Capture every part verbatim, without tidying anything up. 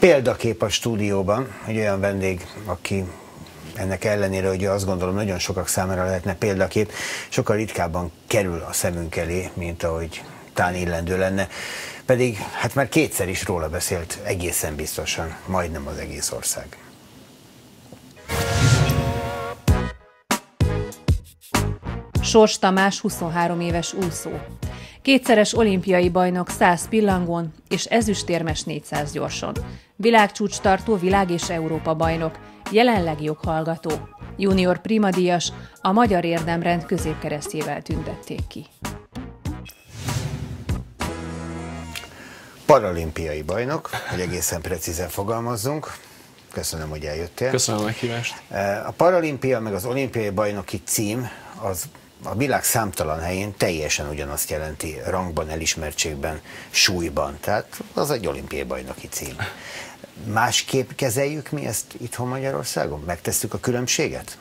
Példakép a stúdióban, egy olyan vendég, aki ennek ellenére, hogy azt gondolom nagyon sokak számára lehetne példakép, sokkal ritkábban kerül a szemünk elé, mint ahogy tán illendő lenne. Pedig hát már kétszer is róla beszélt egészen biztosan, majdnem az egész ország. Sors Tamás huszonhárom éves úszó. Kétszeres olimpiai bajnok száz pillangón és ezüstérmes négyszáz gyorson. Világcsúcstartó, világ és Európa bajnok, jelenleg joghallgató. Junior primadíjas, a Magyar Érdemrend középkeresztjével tüntették ki. Paralimpiai bajnok, hogy egészen precízen fogalmazzunk. Köszönöm, hogy eljöttél. Köszönöm a meghívást. A paralimpia meg az olimpiai bajnoki cím az a világ számtalan helyén teljesen ugyanazt jelenti rangban, elismertségben, súlyban. Tehát az egy olimpiai bajnoki cím. Másképp kezeljük mi ezt itthon Magyarországon? Megtesszük a különbséget?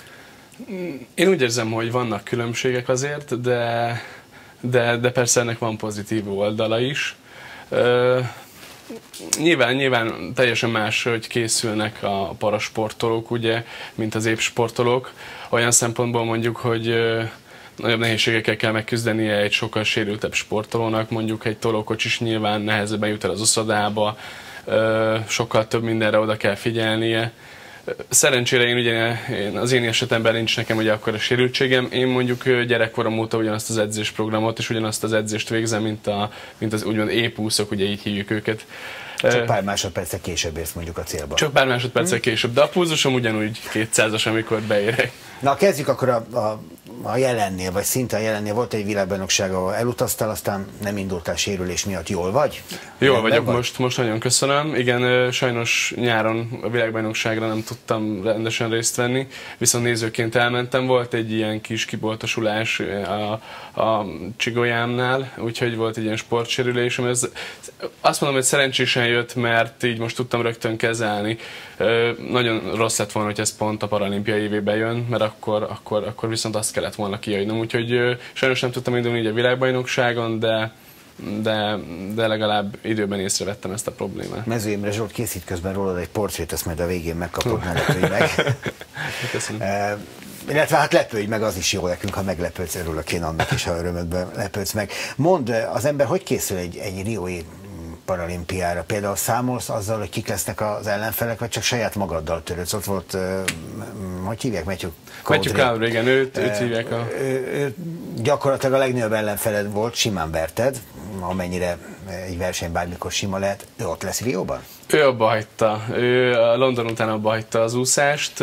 Én úgy érzem, hogy vannak különbségek azért, de, de, de persze ennek van pozitív oldala is. Uh, nyilván, nyilván teljesen más, hogy készülnek a parasportolók, ugye, mint az épsportolók. Olyan szempontból mondjuk, hogy uh, nagyobb nehézségekkel kell megküzdenie egy sokkal sérültebb sportolónak, mondjuk egy tolókocsis nyilván nehezebben jut el az uszodába, uh, sokkal több mindenre oda kell figyelnie. Szerencsére én ugye, én, az én esetemben nincs nekem ugye akkor a sérültségem. Én mondjuk gyerekkorom óta ugyanazt az edzésprogramot és ugyanazt az edzést végzem, mint, a, mint az úgymond épúszok, ugye így hívjuk őket. Csak pár másodpercek később érsz mondjuk a célba. Csak pár másodpercek hmm. később, de a pulzusom ugyanúgy kétszázas, amikor beérek. Na kezdjük akkor a, a, a jelennél, vagy szinte a jelennél. Volt egy világbajnokság, ahol elutaztál, aztán nem indultál sérülés miatt. Jól vagy? Jól Rendben vagyok vagy? most, most nagyon köszönöm. Igen, sajnos nyáron a világbajnokságra nem tudtam rendesen részt venni, viszont nézőként elmentem. Volt egy ilyen kis kiboltosulás a, a csigolyámnál, úgyhogy volt egy ilyen sportsérülésem. Ez, azt mondom, hogy szerencsésen jött, mert így most tudtam rögtön kezelni. Nagyon rossz lett volna, hogy ez pont a paralimpiai évében jön, mert akkor, akkor, akkor viszont azt kellett volna kijöjjön. Úgyhogy sajnos nem tudtam indulni így a világbajnokságon, de, de, de legalább időben észrevettem ezt a problémát. Mező Imre Zsolt készít közben rólad egy portrét, ezt majd a végén megkapod, ne lepődj meg. Köszönöm. E, illetve hát lepődj meg, az is jó nekünk, ha meglepődsz, örülök én annak is, ha örömödben lepődsz meg. Mondd, az ember hogy készül egy, egy riói paralimpiára? Például számolsz azzal, hogy kik lesznek az ellenfelek, vagy csak saját magaddal törődsz? Ott volt, uh, hogy hívják, Matthew Matthew Cowdrey, igen, őt, őt hívják a... Ő, ő, gyakorlatilag a legnagyobb ellenfeled volt, simán verted, amennyire egy verseny bármikor sima lehet. Ő ott lesz Rióban? Ő abba hagyta. Ő a London után abba hagyta az úszást,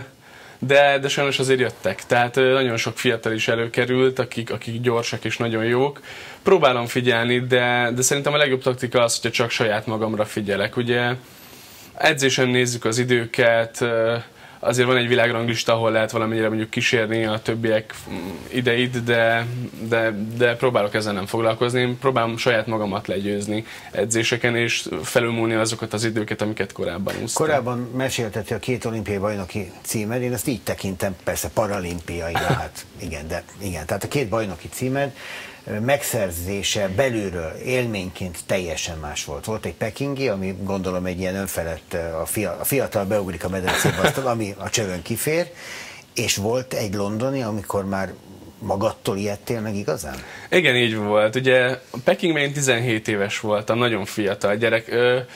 de, de sajnos azért jöttek. Tehát nagyon sok fiatal is előkerült, akik, akik gyorsak és nagyon jók. Próbálom figyelni, de, de szerintem a legjobb taktika az, hogyha csak saját magamra figyelek. Ugye edzésen nézzük az időket, azért van egy világranglista, ahol lehet valamennyire mondjuk kísérni a többiek ideit, de, de, de próbálok ezzel nem foglalkozni. Én próbálom saját magamat legyőzni edzéseken, és felülmúlni azokat az időket, amiket korábban úsztam. Korábban mesélted, hogy a két olimpiai bajnoki címed, én ezt így tekintem, persze paralimpiai, hát igen, de igen, tehát a két bajnoki címed megszerzése belülről élményként teljesen más volt. Volt egy pekingi, ami gondolom egy ilyen önfelett, a, fia, a fiatal beugrik a medencébe, azt, ami a csövön kifér, és volt egy londoni, amikor már magadtól ijedtél meg igazán? Igen, így volt. Ugye Pekingben én tizenhét éves voltam, nagyon fiatal gyerek.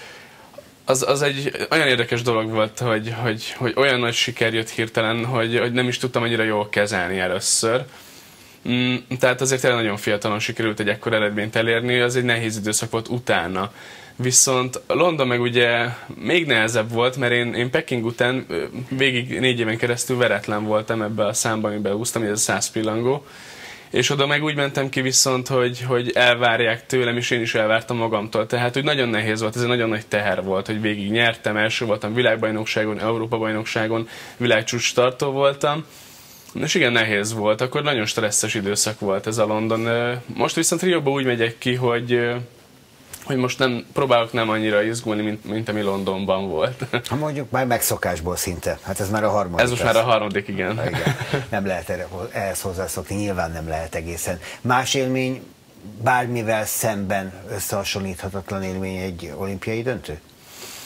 Az, az egy olyan érdekes dolog volt, hogy, hogy, hogy olyan nagy siker jött hirtelen, hogy, hogy nem is tudtam annyira jól kezelni először. Mm, tehát azért tényleg nagyon fiatalon sikerült egy ekkor eredményt elérni, az egy nehéz időszak volt utána. Viszont London meg ugye még nehezebb volt, mert én, én Peking után végig négy éven keresztül veretlen voltam ebbe a számba, amiben úsztam, ez a száz pillangó. És oda meg úgy mentem ki viszont, hogy, hogy elvárják tőlem, és én is elvártam magamtól. Tehát úgy nagyon nehéz volt, ez egy nagyon nagy teher volt, hogy végig nyertem, első voltam világbajnokságon, Európa-bajnokságon, világcsúcs tartó voltam. És igen, nehéz volt, akkor nagyon stresszes időszak volt ez a London. Most viszont Rióba úgy megyek ki, hogy, hogy most nem, próbálok nem annyira izgulni, mint, mint ami Londonban volt. Ha mondjuk már megszokásból szinte, hát ez már a harmadik. Ez most lesz. Már a harmadik, igen. igen. Nem lehet erre, ehhez hozzászokni, nyilván nem lehet egészen. Más élmény, bármivel szemben összehasonlíthatatlan élmény egy olimpiai döntő?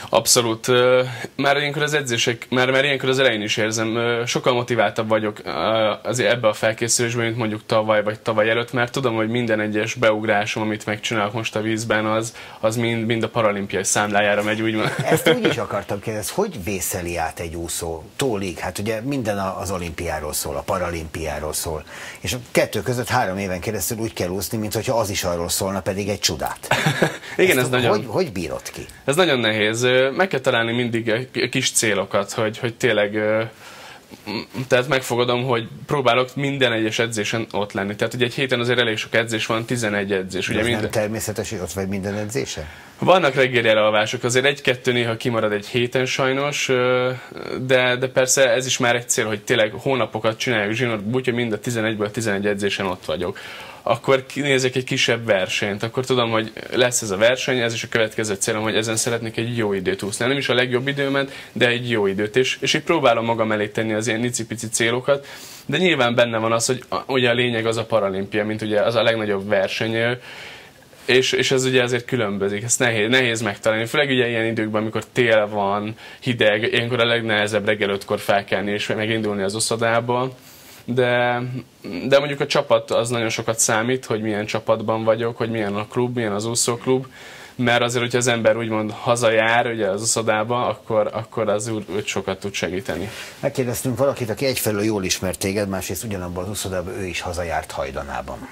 Abszolút. Már ilyenkor az edzések, már, már ilyenkor az elején is érzem, sokkal motiváltabb vagyok azért ebbe a felkészülésben, mint mondjuk tavaly vagy tavaly előtt, mert tudom, hogy minden egyes beugrásom, amit megcsinálok most a vízben, az, az mind, mind a paralimpiai számlájára megy, úgymond. Ezt úgy is akartam kérdezni, hogy vészeli át egy úszó tólig? Hát ugye minden az olimpiáról szól, a paralimpiáról szól. És a kettő között három éven keresztül úgy kell úszni, mint hogyha az is arról szólna, pedig egy csodát. Igen, ez Ezt, nagyon... Hogy, hogy bírod ki? Ez nagyon nehéz. Meg kell találni mindig kis célokat, hogy, hogy tényleg, tehát megfogadom, hogy próbálok minden egyes edzésen ott lenni. Tehát ugye egy héten azért elég sok edzés van, tizenegy edzés. Ugye ez minden... nem természetes, hogy ott vagy minden edzésen? Vannak reggeli elalvások, azért egy-kettő néha kimarad egy héten sajnos, de, de persze ez is már egy cél, hogy tényleg hónapokat csináljuk zsinórt, úgyhogy mind a tizenegyből tizenegy edzésen ott vagyok. Akkor nézek egy kisebb versenyt, akkor tudom, hogy lesz ez a verseny, ez is a következő célom, hogy ezen szeretnék egy jó időt úszni. Nem is a legjobb időmet, de egy jó időt. És, és így próbálom magam elé tenni az ilyen icipici célokat, de nyilván benne van az, hogy ugye a lényeg az a paralimpia, mint ugye az a legnagyobb verseny, és, és ez ugye azért különbözik, ezt nehéz, nehéz megtalálni. Főleg ugye ilyen időkben, amikor tél van, hideg, ilyenkor a legnehezebb reggel ötkor felkelni és megindulni az uszodába. De, de mondjuk a csapat az nagyon sokat számít, hogy milyen csapatban vagyok, hogy milyen a klub, milyen az úszóklub, mert azért, hogyha az ember úgymond hazajár ugye az uszodába, akkor, akkor az úgy sokat tud segíteni. Megkérdeztünk valakit, aki egyfelől jól ismert téged, másrészt ugyanabban az uszodában ő is hazajárt Hajdanában.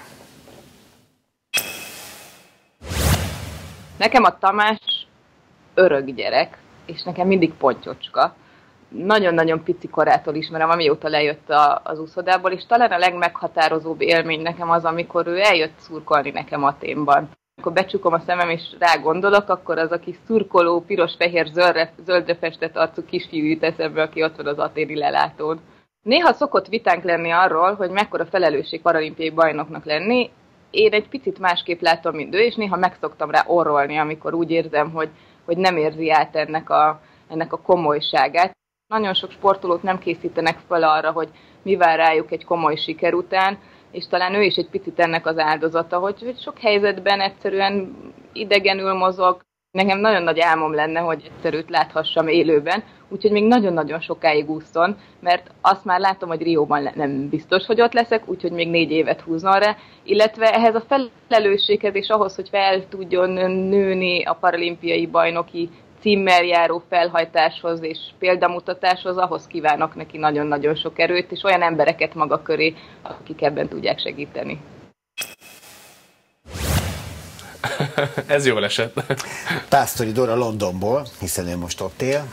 Nekem a Tamás örök gyerek, és nekem mindig pontyocska. Nagyon-nagyon pici korától ismerem, amióta lejött a, az úszodából, és talán a legmeghatározóbb élmény nekem az, amikor ő eljött szurkolni nekem Athénban. Amikor becsukom a szemem és rá gondolok, akkor az a kis szurkoló, piros-fehér, zöldre, zöldre festett arcú kisfiú jut eszembe, aki ott van az athéni lelátón. Néha szokott vitánk lenni arról, hogy mekkora felelősség paralimpiai bajnoknak lenni. Én egy picit másképp látom, mint ő, és néha meg szoktam rá orrolni, amikor úgy érzem, hogy, hogy nem érzi át ennek a, ennek a komolyságát. Nagyon sok sportolót nem készítenek fel arra, hogy mi vár rájuk egy komoly siker után, és talán ő is egy picit ennek az áldozata, hogy, hogy sok helyzetben egyszerűen idegenül mozog. Nekem nagyon nagy álmom lenne, hogy egyszer őt láthassam élőben, úgyhogy még nagyon-nagyon sokáig ússzon, mert azt már látom, hogy Rióban nem biztos, hogy ott leszek, úgyhogy még négy évet húzzon rá, illetve ehhez a felelősséghez és ahhoz, hogy fel tudjon nőni a paralimpiai bajnoki címmel járó felhajtáshoz és példamutatáshoz, ahhoz kívánok neki nagyon-nagyon sok erőt, és olyan embereket maga köré, akik ebben tudják segíteni. Ez jól esett. Pásztori Dóra Londonból, hiszen ő most ott él.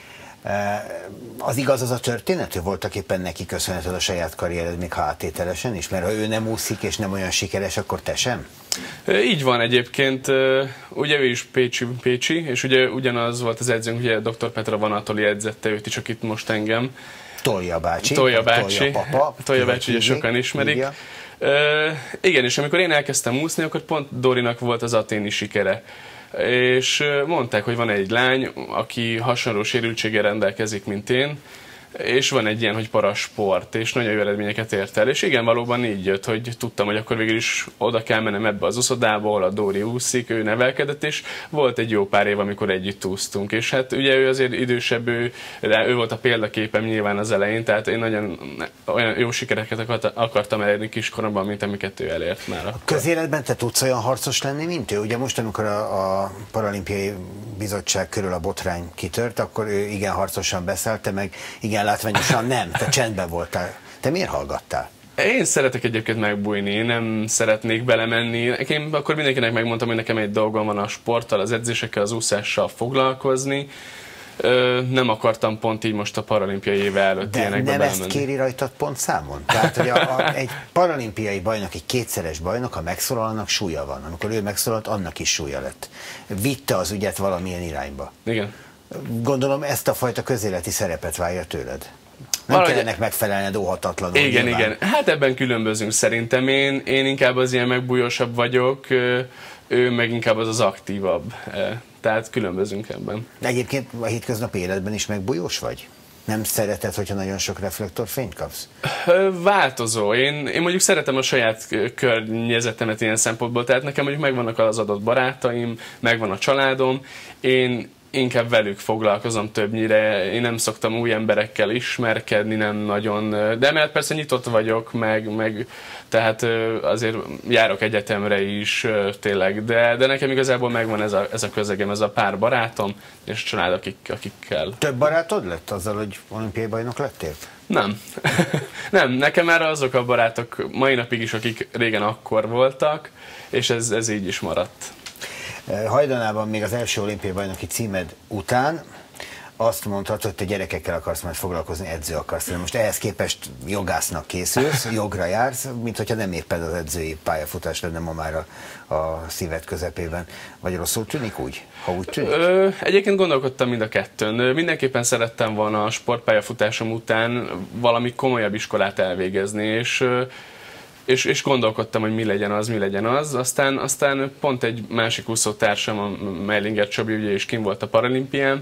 Az igaz az a történet, hogy voltak éppen neki köszönheted a saját karriered még áttételesen is? Mert ha ő nem úszik és nem olyan sikeres, akkor te sem? Így van egyébként. Ugye ő is Pécsi, Pécsi és ugye ugyanaz volt az edzőnk, ugye doktor Petra Vanatoli edzette őt is, akit most engem. Tolja bácsi. Tolja bácsi. Tolja papa. Tolja bácsi, ugye sokan ismerik. Uh, igen, és amikor én elkezdtem úszni, akkor pont Dorinak volt az athéni sikere. És mondták, hogy van egy lány, aki hasonló sérültséggel rendelkezik, mint én, és van egy ilyen, hogy parasport, és nagyon jó eredményeket ért el. És igen, valóban így jött, hogy tudtam, hogy akkor végül is oda kell mennem ebbe az uszodába, ahol a Dóri úszik, ő nevelkedett, és volt egy jó pár év, amikor együtt úsztunk. És hát ugye ő azért idősebb, ő, ő volt a példaképem nyilván az elején, tehát én nagyon olyan jó sikereket akartam elérni kiskoromban, mint amiket ő elért már. A közéletben te tudsz olyan harcos lenni, mint ő? Ugye most, amikor a, a Paralimpiai Bizottság körül a botrány kitört, akkor ő igen harcosan beszélt, te meg igen látványosan nem, te csendben voltál. Te miért hallgattál? Én szeretek egyébként megbújni, én nem szeretnék belemenni. Én akkor mindenkinek megmondtam, hogy nekem egy dolgom van a sporttal, az edzésekkel, az úszással foglalkozni. Ö, nem akartam pont így most a paralimpiai éve előtt de ilyenekbe nem belemenni. Ezt kéri rajtad pont számon? Tehát, hogy a, a, egy paralimpiai bajnok, egy kétszeres bajnok, ha megszólal, annak súlya van. Amikor ő megszólalt, annak is súlya lett. Vitte az ügyet valamilyen irányba. Igen. Gondolom ezt a fajta közéleti szerepet várja tőled. Nem Valahogy... kell ennek megfelelned óhatatlanul. Igen, nyilván. igen. Hát ebben különbözünk szerintem. Én, én inkább az ilyen megbújósabb vagyok, ő meg inkább az az aktívabb. Tehát különbözünk ebben. De egyébként a hétköznapi életben is megbújós vagy? Nem szereted, hogyha nagyon sok reflektorfényt kapsz? Változó. Én, én mondjuk szeretem a saját környezetemet ilyen szempontból, tehát nekem mondjuk megvannak az adott barátaim, megvan a családom. Én inkább velük foglalkozom többnyire. Én nem szoktam új emberekkel ismerkedni, nem nagyon, de emellett persze nyitott vagyok, meg, meg tehát azért járok egyetemre is tényleg, de, de nekem igazából megvan ez a, ez a közegem, ez a pár barátom és család, akik, akikkel. Több barátod lett azzal, hogy olimpiai bajnok lettél? Nem. Nem, nekem már azok a barátok mai napig is, akik régen akkor voltak, és ez, ez így is maradt. Hajdanában még az első olimpiai bajnoki címed után azt mondhatod, hogy te gyerekekkel akarsz majd foglalkozni, edző akarsz. Most ehhez képest jogásznak készülsz, jogra jársz, mint hogyha nem éppen az edzői pályafutás lenne ma már a, a szíved közepében. Vagy rosszul tűnik úgy, ha úgy tűnik? Ö, egyébként gondolkodtam mind a kettőn. Mindenképpen szerettem volna a sportpályafutásom után valami komolyabb iskolát elvégezni, és És, és gondolkodtam, hogy mi legyen az, mi legyen az. Aztán, aztán pont egy másik úszótársam, a Mellinger Csabi, ugye is kim volt a paralimpián,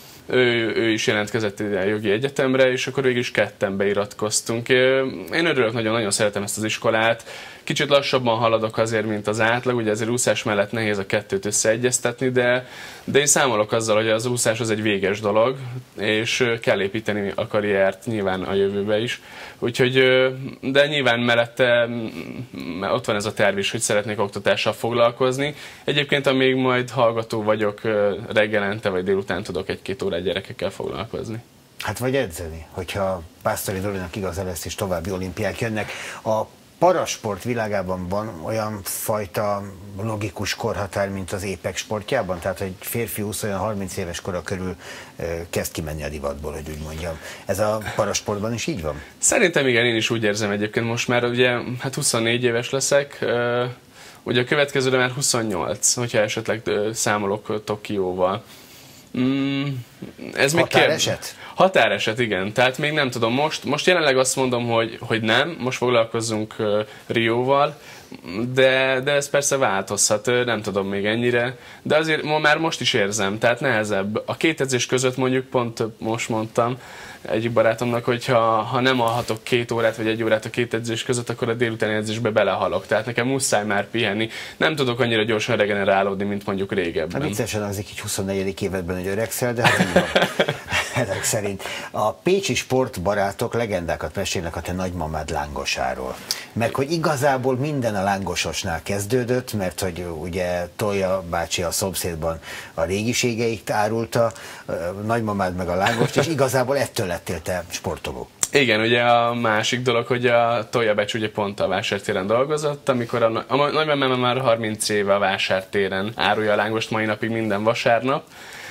ő, ő is jelentkezett a jogi egyetemre, és akkor végül is ketten beiratkoztunk. Én örülök, nagyon-nagyon szeretem ezt az iskolát. Kicsit lassabban haladok azért, mint az átlag, ugye ezért úszás mellett nehéz a kettőt összeegyeztetni, de, de én számolok azzal, hogy az úszás az egy véges dolog, és kell építeni a karriert nyilván a jövőbe is. Úgyhogy, de nyilván mellette ott van ez a terv is, hogy szeretnék oktatással foglalkozni. Egyébként, amíg majd hallgató vagyok, reggelente vagy délután tudok egy-két órát gyerekekkel foglalkozni. Hát vagy edzeni, hogyha Pásztori Dolinak igaza lesz és további olimpiák jönnek. A parasport világában van olyan fajta logikus korhatár, mint az épek sportjában? Tehát, hogy férfi úsz olyan harminc éves kora körül kezd kimenni a divatból, hogy úgy mondjam. Ez a parasportban is így van? Szerintem igen, én is úgy érzem egyébként most már, ugye hát huszonnégy éves leszek, ugye a következőre már huszonnyolc, hogyha esetleg számolok Tokióval. Mm, ez még határeset? Kér... Határeset, igen. Tehát még nem tudom. Most, most jelenleg azt mondom, hogy, hogy nem. Most foglalkozzunk uh, Rióval, de, de ez persze változhat. Nem tudom még ennyire. De azért ma már most is érzem. Tehát nehezebb. A két edzés között mondjuk pont most mondtam egyik barátomnak, hogy ha, ha nem alhatok két órát vagy egy órát a két edzés között, akkor a délutáni edzésbe belehalok. Tehát nekem muszáj már pihenni. Nem tudok annyira gyorsan regenerálódni, mint mondjuk régebben. Hát viccesen hangzik így huszonnegyedik évedben, hogy öregszel, de hát így van. Ezek szerint. A pécsi sportbarátok legendákat mesélnek a te nagymamád lángosáról. Meg hogy igazából minden a lángososnál kezdődött, mert hogy ugye Tolja bácsi a szomszédban a régiségeit árulta, nagymamád meg a lángost, és igazából ettől lettél te sportoló. Igen, ugye a másik dolog, hogy a Tolja bácsi ugye pont a vásártéren dolgozott, amikor a, a nagymamám már harminc éve a vásártéren árulja a lángost mai napig minden vasárnap,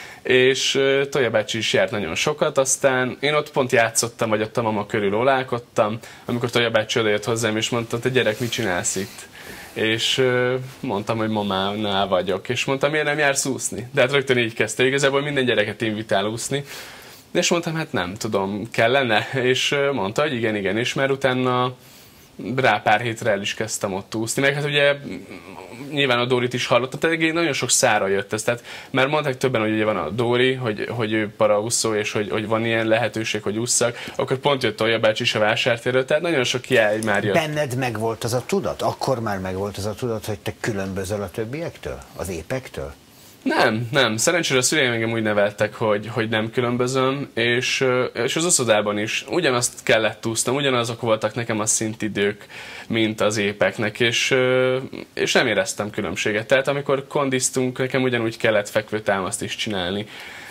és Tolja bácsi is járt nagyon sokat, aztán én ott pont játszottam, vagy ott a mama körül olálkodtam, amikor Tolja bácsi odajött hozzám, és mondta, te gyerek, mit csinálsz itt? És mondtam, hogy mamánál vagyok, és mondtam, miért nem jársz úszni? De hát rögtön így kezdte, igazából minden gyereket invitál úszni, és mondtam, hát nem tudom, kellene? És mondta, hogy igen, igen, és már utána rá pár hétre el is kezdtem ott úszni, meg hát ugye nyilván a Dórit is hallottam, tehát nagyon sok szára jött ez, tehát már mondták többen, hogy ugye van a Dóri, hogy, hogy ő paraúszó, és hogy, hogy van ilyen lehetőség, hogy ússzak, akkor pont jött Tolja bácsi is a vásártérről, tehát nagyon sok jel már jött. Benned megvolt az a tudat? Akkor már megvolt az a tudat, hogy te különbözöl a többiektől? Az épektől? Nem, nem. Szerencsére a szüleim engem úgy neveltek, hogy, hogy nem különbözöm, és, és az oszodában is ugyanazt kellett úsznom, ugyanazok voltak nekem a szintidők, mint az épeknek, és, és nem éreztem különbséget. Tehát amikor kondiztunk, nekem ugyanúgy kellett fekvőtámaszt is csinálni.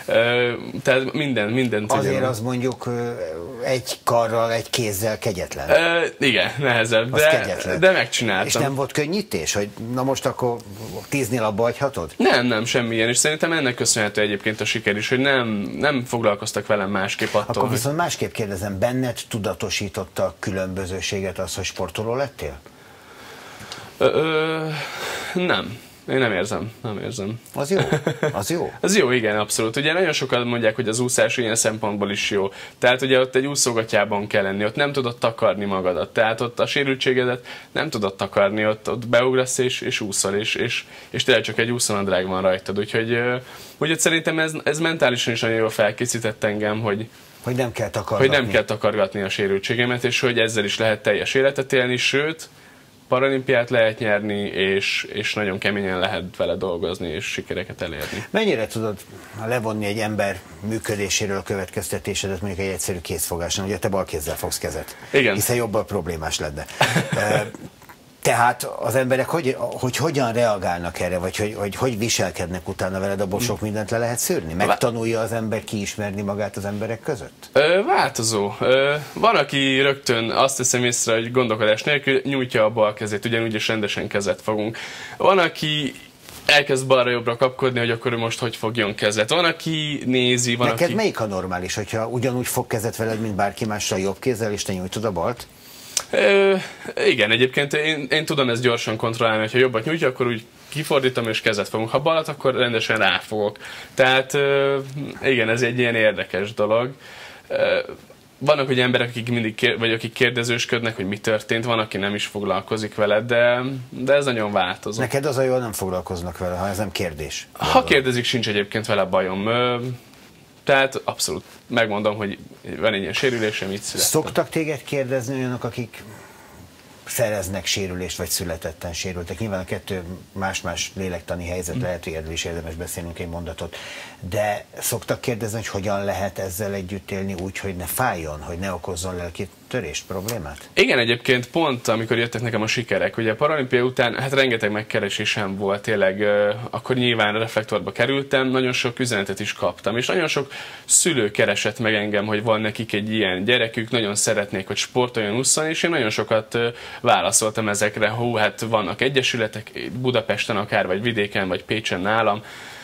Tehát minden, mindent. Azért ugyan... az mondjuk egy karral, egy kézzel kegyetlen. Uh, igen, nehezebb, de, de megcsináltam. És nem volt könnyítés, hogy na most akkor tíznél abba hagyhatod? Nem, nem, semmilyen, és szerintem ennek köszönhető egyébként a siker is, hogy nem, nem foglalkoztak velem másképp attól. Akkor viszont hogy... másképp kérdezem, benned tudatosította a különbözőséget az, hogy sportoló lettél? Ö, ö, nem. Én nem érzem, nem érzem. Az jó? Az jó? Az jó, igen, abszolút. Ugye nagyon sokan mondják, hogy az úszás ilyen szempontból is jó. Tehát ugye ott egy úszógatyában kell lenni, ott nem tudod takarni magadat. Tehát ott a sérültségedet nem tudod takarni, ott, ott beugrasz és, és úszol, és, és, és tényleg csak egy úszónadrág van rajtad. Úgyhogy, úgyhogy szerintem ez, ez mentálisan is nagyon jól felkészített engem, hogy, hogy, nem kell takargatni. hogy nem kell takargatni a sérültségemet, és hogy ezzel is lehet teljes életet élni, sőt, paralimpiát lehet nyerni, és, és nagyon keményen lehet vele dolgozni, és sikereket elérni. Mennyire tudod levonni egy ember működéséről a következtetésedet mondjuk egy egyszerű kézfogáson, ugye te bal kézzel fogsz kezet, igen, hiszen jobban problémás lenne. Tehát az emberek hogy, hogy hogyan reagálnak erre, vagy hogy, hogy hogy viselkednek utána veled, abból sok mindent le lehet szűrni? Megtanulja az ember kiismerni magát az emberek között? Ö, változó. Ö, van, aki rögtön azt teszem észre, hogy gondolkodás nélkül nyújtja a bal kezét, ugyanúgy is rendesen kezet fogunk. Van, aki elkezd balra-jobbra kapkodni, hogy akkor most hogy fogjon kezet. Van, aki nézi, van, Neked aki... melyik a normális, hogyha ugyanúgy fog kezet veled, mint bárki mással jobb kézzel, és te nyújtod a balt? Ö, igen, egyébként én, én tudom ezt gyorsan kontrollálni, hogyha jobbat nyújtja, akkor úgy kifordítom és kezet fogunk. Ha balat, akkor rendesen ráfogok. Tehát ö, igen, ez egy ilyen érdekes dolog. Ö, vannak ugye emberek, akik mindig kér, vagy akik kérdezősködnek, hogy mi történt, van, aki nem is foglalkozik veled, de, de ez nagyon változó. Neked az a jó, nem foglalkoznak vele, ha ez nem kérdés. Ha kérdezik, sincs egyébként vele bajom. Ö, Tehát abszolút megmondom, hogy van egy ilyen sérülésem, így születtem. Szoktak téged kérdezni olyanok, akik szereznek sérülést, vagy születetten sérültek? Nyilván a kettő más-más lélektani helyzet, lehet, hogy erről is érdemes beszélnünk egy mondatot. De szoktak kérdezni, hogy hogyan lehet ezzel együtt élni úgy, hogy ne fájjon, hogy ne okozzon lelki törést, problémát? Igen, egyébként pont amikor jöttek nekem a sikerek, ugye a paralimpia után hát rengeteg megkeresésem volt, tényleg akkor nyilván reflektorba kerültem, nagyon sok üzenetet is kaptam, és nagyon sok szülő keresett meg engem, hogy van nekik egy ilyen gyerekük, nagyon szeretnék, hogy sportoljon, ússzon, és én nagyon sokat válaszoltam ezekre, hú, hát vannak egyesületek Budapesten akár, vagy vidéken, vagy Pécsen nálam,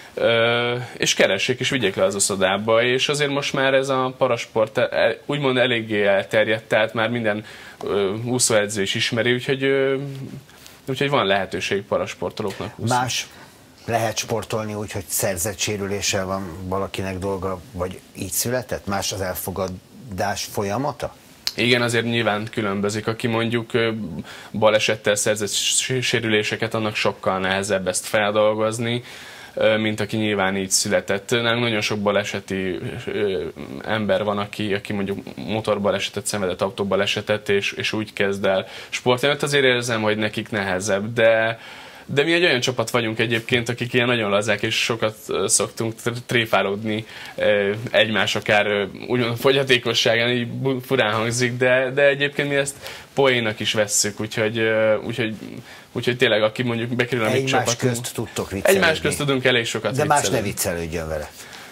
Ö, és keressék és vigyék le az uszodába, és azért most már ez a parasport úgymond eléggé elterjedt, tehát már minden ö, úszóedző is ismeri, úgyhogy, ö, úgyhogy van lehetőség parasportolóknak úszni. Más lehet sportolni úgy, hogy szerzett sérüléssel van valakinek dolga, vagy így született? Más az elfogadás folyamata? Igen, azért nyilván különbözik. Aki mondjuk balesettel szerzett sérüléseket, annak sokkal nehezebb ezt feldolgozni, mint aki nyilván így született. Nálunk nagyon sok baleseti ember van, aki, aki mondjuk motorbalesetet szenvedett, autóbalesetet, és, és úgy kezd el sportolni. Azért érzem, hogy nekik nehezebb, de De mi egy olyan csapat vagyunk egyébként, akik ilyen nagyon lazák, és sokat szoktunk tréfálódni egymás, akár úgymond fogyatékosságán, így furán hangzik, de, de egyébként mi ezt poénnak is vesszük, úgyhogy, úgyhogy, úgyhogy tényleg, aki mondjuk bekerül a mi csapatunk... Egymás közt tudtok viccelődni. Egymás közt tudunk elég sokat De viccelődni. más ne viccelődjön vele.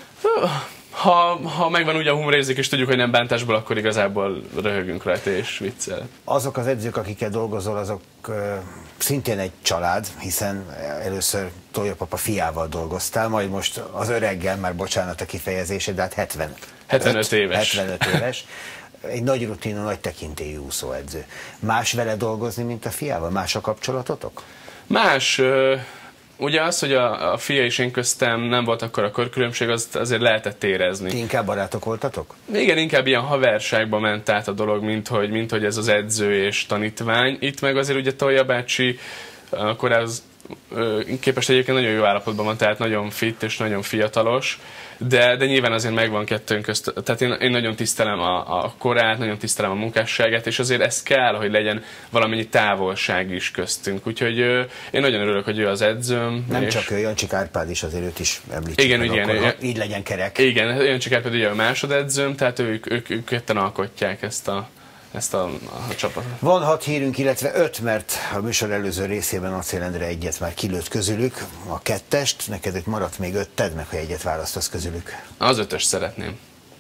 Ha, ha megvan úgy a humorérzék, és tudjuk, hogy nem bántásból, akkor igazából röhögünk rajta és viccel. Azok az edzők, akikkel dolgozol, azok uh, szintén egy család, hiszen először Tolja papa fiával dolgoztál, majd most az öreggel, már bocsánat a kifejezése, de hát hetven, hetvenöt éves. hetvenöt éves. Egy nagy rutinú, nagy tekintélyű úszóedző. Más vele dolgozni, mint a fiával? Más a kapcsolatotok? Más... Uh... Ugye az, hogy a, a fia és én köztem nem volt akkor a körkülönbség, az azért lehetett érezni. Ti inkább barátok voltatok? Igen, inkább ilyen haverságba ment át a dolog, mint hogy, mint hogy ez az edző és tanítvány. Itt meg azért ugye Tolja bácsi akkor az képest egyébként nagyon jó állapotban van, tehát nagyon fit és nagyon fiatalos, de, de nyilván azért megvan kettőnk közt, tehát én, én nagyon tisztelem a, a korát, nagyon tisztelem a munkásságát, és azért ez kell, hogy legyen valamennyi távolság is köztünk, úgyhogy ö, én nagyon örülök, hogy ő az edzőm. Nem és... csak ő, Jancsik Árpád is, azért őt is említjük. Igen, meg, igen, akkor, igen. így legyen kerek. Igen, Jancsik Árpád ugye a másodedzőm, tehát ők, ők, ők ketten alkotják ezt a ezt a, a csapatot. Van hat hírünk, illetve öt, mert a műsor előző részében Acél Endre egyet már kilőtt közülük, a kettest, neked itt maradt még öt, tedd meg, hogy egyet választasz közülük. Az ötöst szeretném.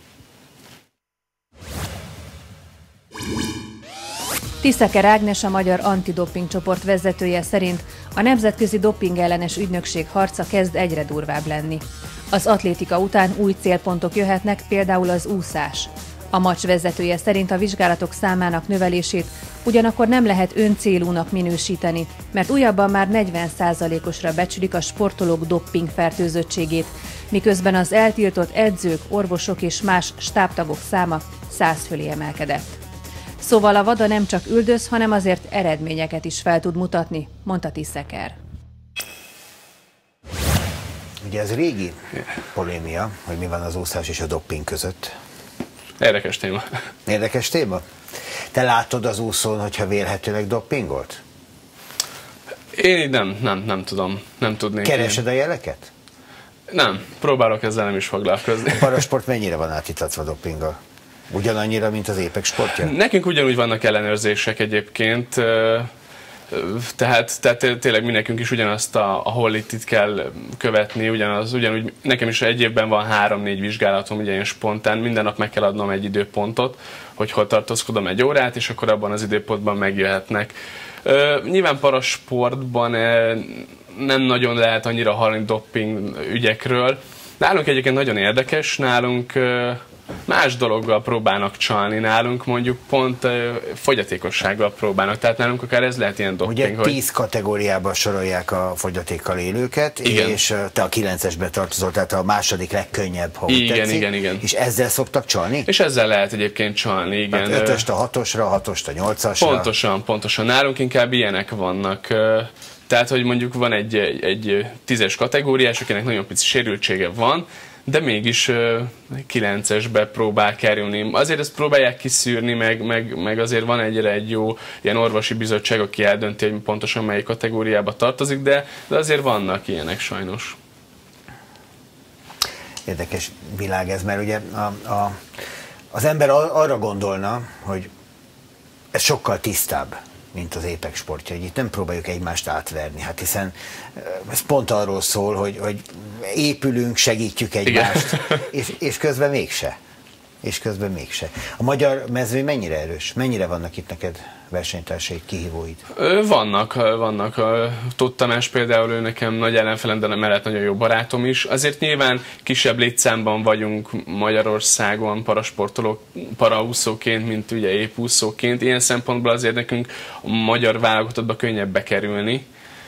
Tiszaker Ágnes, a magyar antidoping csoport vezetője szerint a Nemzetközi Dopingellenes Ügynökség harca kezd egyre durvább lenni. Az atlétika után új célpontok jöhetnek, például az úszás. A match vezetője szerint a vizsgálatok számának növelését ugyanakkor nem lehet öncélúnak minősíteni, mert újabban már negyven százalékosra becsülik a sportolók dopping fertőzöttségét, miközben az eltiltott edzők, orvosok és más stábtagok száma száz fölé emelkedett. Szóval a vada nem csak üldöz, hanem azért eredményeket is fel tud mutatni, mondta Tiszaker. Ugye ez régi polémia, hogy mi van az úszás és a dopping között. Érdekes téma. Érdekes téma? Te látod az úszón, hogyha vélhetőleg doppingolt? Én így nem, nem, nem tudom, nem tudnék. Keresed a jeleket? Nem, próbálok ezzel nem is foglalkozni. A parasport mennyire van átítatva dopinggal? Ugyanannyira, mint az épek sportja? Nekünk ugyanúgy vannak ellenőrzések egyébként, tehát, tehát tényleg mindenkünk is ugyanazt a, a hollitit kell követni, ugyanaz, ugyanúgy nekem is egy évben van három-négy vizsgálatom, ugye ilyen spontán, minden nap meg kell adnom egy időpontot, hogy hol tartózkodom egy órát, és akkor abban az időpontban megjöhetnek. Uh, nyilván parasportban uh, nem nagyon lehet annyira hallani doping ügyekről. Nálunk egyébként nagyon érdekes, nálunk uh, más dologgal próbálnak csalni, nálunk mondjuk pont uh, fogyatékossággal próbálnak, tehát nálunk akár ez lehet ilyen doping. Ugye hogy... tíz kategóriába sorolják a fogyatékkal élőket, igen. És te a kilencesbe tartozol, tehát a második legkönnyebb, ha úgy igen, tetszik. Igen, igen. És ezzel szoktak csalni? És ezzel lehet egyébként csalni, igen. Tehát ötöst a hatosra, hatost a nyolcasra. Pontosan, pontosan. Nálunk inkább ilyenek vannak. Tehát, hogy mondjuk van egy, egy, egy tízes kategóriás, akinek nagyon pici sérültsége van, de mégis kilencesbe próbál kerülni. Azért ezt próbálják kiszűrni, meg, meg, meg azért van egyre egy jó ilyen orvosi bizottság, aki eldönti, hogy pontosan melyik kategóriába tartozik, de, de azért vannak ilyenek sajnos. Érdekes világ ez, mert ugye a, a, az ember arra gondolna, hogy ez sokkal tisztább, mint az épek sportja, hogy itt nem próbáljuk egymást átverni, hát hiszen ez pont arról szól, hogy, hogy épülünk, segítjük egymást, és, és közben mégse. És közben mégse. A magyar mezőny mennyire erős? Mennyire vannak itt neked versenytársaid, kihívóid? Vannak, vannak. Tóth Tamás például, ő nekem nagy ellenfelem, de mellett nagyon jó barátom is. Azért nyilván kisebb létszámban vagyunk Magyarországon parasportolók, paraúszóként, mint ugye épúszóként. Ilyen szempontból azért nekünk a magyar válogatottba könnyebb bekerülni.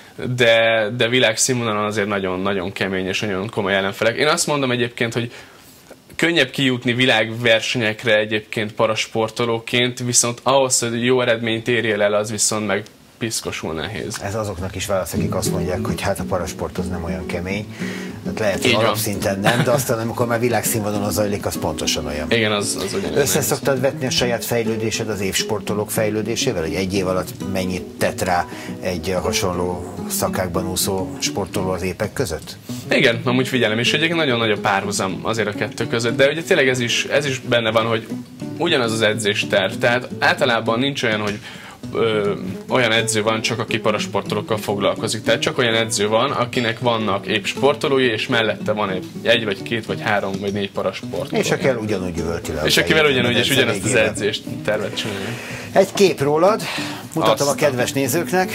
De, de világszínvonalon azért nagyon-nagyon kemény és nagyon komoly ellenfelek. Én azt mondom egyébként, hogy könnyebb kijutni világversenyekre egyébként parasportolóként, viszont ahhoz, hogy jó eredményt érjél el, az viszont meg piszkosul nehéz. Ez azoknak is válasz, akik azt mondják, hogy hát a parasport az nem olyan kemény. Hát lehet, hogy alapszinten nem, de aztán amikor már világszínvonalon zajlik, az pontosan olyan. Igen, az, az ugyanaz. Össze szoktad vetni a saját fejlődésed az évsportolók fejlődésével? Hogy egy év alatt mennyit tett rá egy hasonló szakákban úszó sportoló az épek között? Igen, amúgy figyelem, és egyébként nagyon nagy a párhuzam azért a kettő között, de ugye tényleg ez is, ez is benne van, hogy ugyanaz az edzésterv, tehát általában nincs olyan, hogy Ö, olyan edző van csak, aki parasportolókkal foglalkozik. Tehát csak olyan edző van, akinek vannak épp sportolói, és mellette van egy, egy vagy két, vagy három, vagy négy parasportoló. És akivel ugyanúgy üvölti le. És akivel ugyanúgy, és ugyanazt az edzést tervet csinálni. Egy kép rólad, mutatom Aztán. a kedves nézőknek,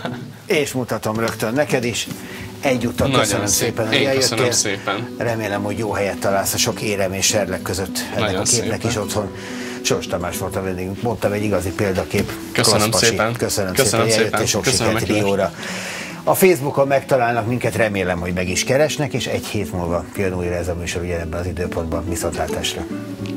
és mutatom rögtön neked is. Egyúttal köszönöm szép. szépen, hogy Én eljöttél. köszönöm szépen. Remélem, hogy jó helyet találsz a sok érem és serleg között ennek nagyon a képnek szépen. is otthon. Sors Tamás volt a vendégünk, mondtam, egy igazi példakép. Köszönöm Klassz szépen. Köszönöm, Köszönöm szépen, szépen. és sok Köszönöm sikert Rióra. A Facebookon megtalálnak minket, remélem, hogy meg is keresnek, és egy hét múlva jön újra ez a műsor ugyanebben az időpontban. Viszontlátásra!